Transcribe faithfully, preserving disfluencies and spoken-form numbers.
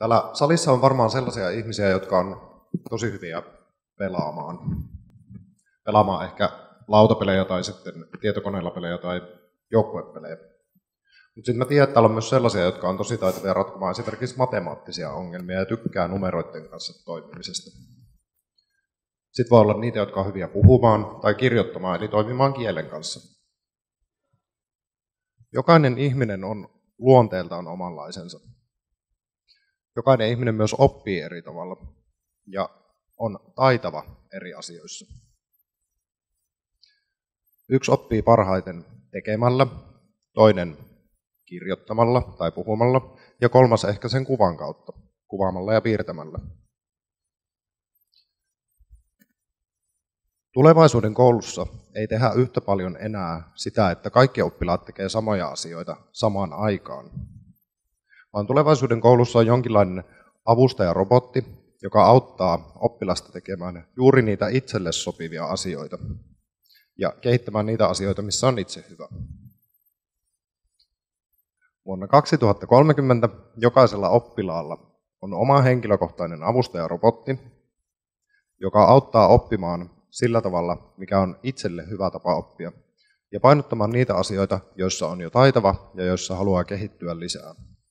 Täällä salissa on varmaan sellaisia ihmisiä, jotka on tosi hyviä pelaamaan. Pelaamaan ehkä lautapelejä tai sitten tietokoneella pelejä tai joukkuepelejä. Mutta sitten mä tiedän, että täällä on myös sellaisia, jotka on tosi taitavia ratkomaan esimerkiksi matemaattisia ongelmia ja tykkää numeroiden kanssa toimimisesta. Sitten voi olla niitä, jotka on hyviä puhumaan tai kirjoittamaan, eli toimimaan kielen kanssa. Jokainen ihminen on luonteeltaan omanlaisensa. Jokainen ihminen myös oppii eri tavalla ja on taitava eri asioissa. Yksi oppii parhaiten tekemällä, toinen kirjoittamalla tai puhumalla ja kolmas ehkä sen kuvan kautta, kuvaamalla ja piirtämällä. Tulevaisuuden koulussa ei tehdä yhtä paljon enää sitä, että kaikki oppilaat tekee samoja asioita samaan aikaan, vaan tulevaisuuden koulussa on jonkinlainen avustajarobotti, joka auttaa oppilasta tekemään juuri niitä itselle sopivia asioita ja kehittämään niitä asioita, missä on itse hyvä. Vuonna kaksituhattakolmekymmentä jokaisella oppilaalla on oma henkilökohtainen avustajarobotti, joka auttaa oppimaan sillä tavalla, mikä on itselle hyvä tapa oppia, ja painottamaan niitä asioita, joissa on jo taitava ja joissa haluaa kehittyä lisää.